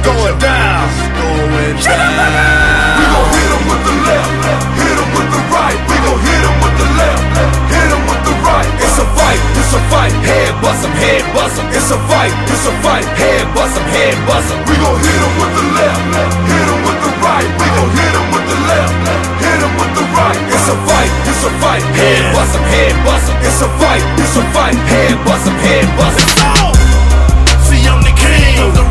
going down. We gon' hit him with the left, hit him with the right. We gon' hit him with the left, hit him with the right. It's a fight, head bust him, head bust him. It's a fight, head bust him, head bust him. We gon' hit him with the left, hit him with the right. We gon' hit him with the left, hit him with the right. It's a fight, head bust him, head bust him. It's a fight, head bust him, head bust him. See, I'm the king.